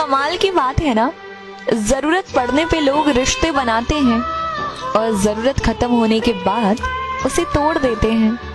कमाल की बात है ना, जरूरत पड़ने पे लोग रिश्ते बनाते हैं और जरूरत खत्म होने के बाद उसे तोड़ देते हैं।